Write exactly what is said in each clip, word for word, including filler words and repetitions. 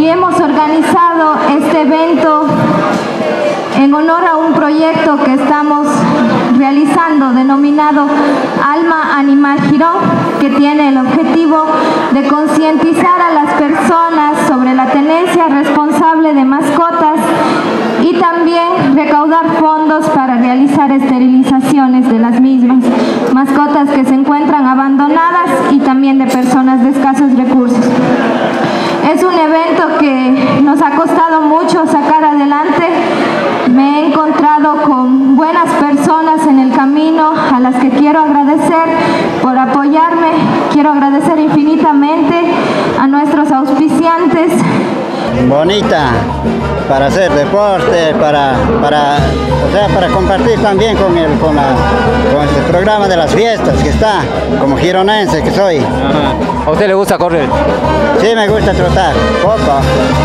y hemos organizado este evento en honor a un proyecto que estamos realizando denominado Alma Animal Girón, que tiene el objetivo de concientizar a las personas sobre la tenencia responsable de mascotas y también recaudar fondos para realizar esterilizaciones de las mismas, mascotas que se encuentran abandonadas y también de personas de escasos recursos. Es un evento que nos ha costado mucho sacar adelante. Me he encontrado con buenas personas en el camino a las que quiero agradecer por apoyarme. Quiero agradecer infinitamente a nuestros auspiciantes. Bonita para hacer deporte, para, para, o sea, para compartir también con el, con, la, con el programa de las fiestas que está, como gironense que soy. Ajá. ¿A usted le gusta correr? Sí, me gusta trotar, poco.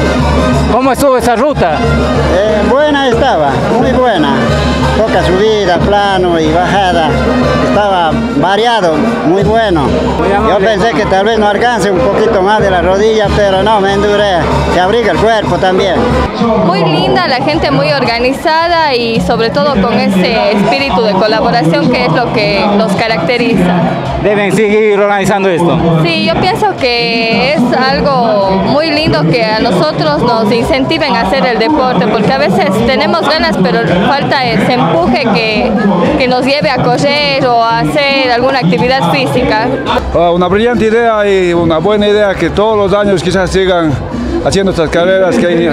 ¿Cómo estuvo esa ruta? Eh, buena estaba, muy buena. Poca subida, plano y bajada. Estaba variado, muy bueno. Yo pensé que tal vez no alcance un poquito más de la rodilla, pero no, me enduré. Se abriga el cuerpo también. Muy linda, la gente muy organizada y sobre todo con ese espíritu de colaboración que es lo que los caracteriza. ¿Deben seguir organizando esto? Sí, yo pienso que es algo muy lindo que a nosotros nos incentiven a hacer el deporte, porque a veces tenemos ganas, pero falta ese empuje que, que nos lleve a correr o a hacer alguna actividad física. Una brillante idea y una buena idea que todos los años quizás sigan haciendo estas carreras que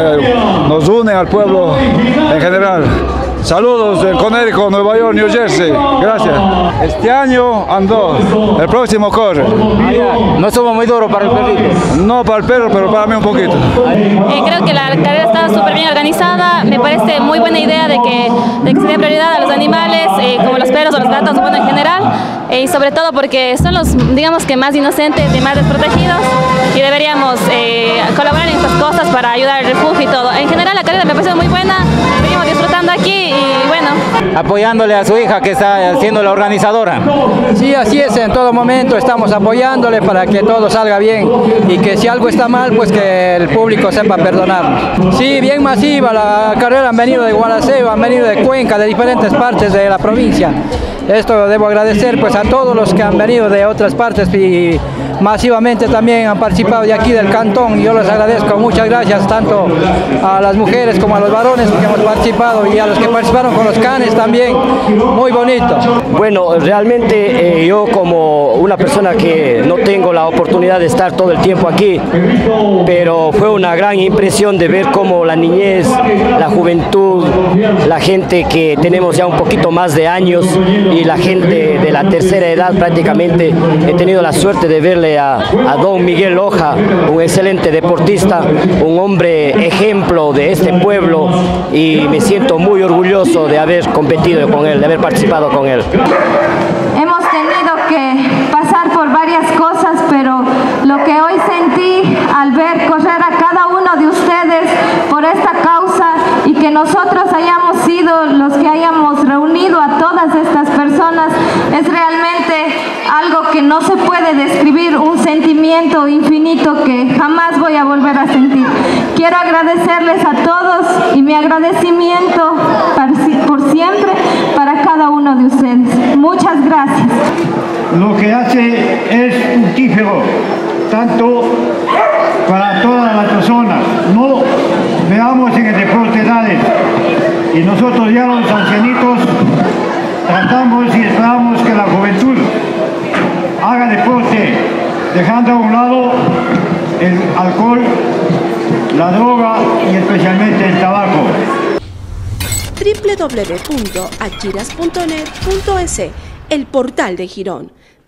nos unen al pueblo en general. Saludos de Connecticut, Nueva York, New Jersey. Gracias. Este año andó, el próximo corre. ¿No estuvo muy duro para el perrito? No para el perro, pero para mí un poquito. Eh, creo que la carrera está súper bien organizada. Me parece muy buena idea de que, de que se dé prioridad a los animales, eh, como los perros o los gatos, bueno, en general. Eh, y sobre todo porque son los, digamos que más inocentes y más desprotegidos. Y deberíamos eh, colaborar en estas cosas para ayudar al refugio y todo. En general la carrera me parece muy buena. Venimos disfrutando aquí. Y bueno. Apoyándole a su hija que está siendo la organizadora. Sí, así es, en todo momento estamos apoyándole para que todo salga bien y que si algo está mal, pues que el público sepa perdonarnos. Sí, bien masiva, la carrera han venido de Gualaceo, han venido de Cuenca, de diferentes partes de la provincia. Esto debo agradecer pues a todos los que han venido de otras partes y masivamente también han participado de aquí del cantón. Yo les agradezco, muchas gracias tanto a las mujeres como a los varones que hemos participado y a los que participaron con los canes también. Muy bonito. Bueno, realmente eh, yo como una persona que no tengo la oportunidad de estar todo el tiempo aquí, pero fue una gran impresión de ver cómo la niñez, la juventud, la gente que tenemos ya un poquito más de años y la gente de la tercera edad prácticamente, he tenido la suerte de verle a, a don Miguel Loja, un excelente deportista, un hombre ejemplo de este pueblo y me siento muy orgulloso de haber competido con él, de haber participado con él. Hemos tenido que pasar por varias cosas, pero lo que hoy sentí al ver correr a cada uno de ustedes por esta causa y que nosotros hayamos sido los que hayamos reunido a todas estas personas es realmente algo que no se puede describir, un sentimiento infinito que jamás voy a volver a sentir. Quiero agradecerles a todos y mi agradecimiento por siempre para cada uno de ustedes. Muchas gracias. Lo que hace es fructífero, tanto para todas las personas. No veamos en el deporte edades. Y nosotros ya los ancianitos tratamos y esperamos que la juventud haga deporte, dejando a un lado el alcohol, la droga y especialmente el tabaco. doble u doble u doble u punto achiras punto net punto es, el portal de Girón.